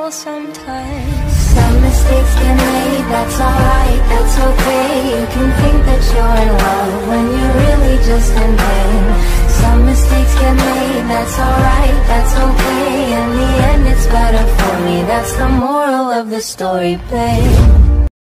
fall sometimes. Some mistakes get made, that's alright, that's okay. You can think that you're in love when you're really just in pain. Some mistakes get made, that's alright, that's okay. In the end it's better for me, that's the moral of the story, babe.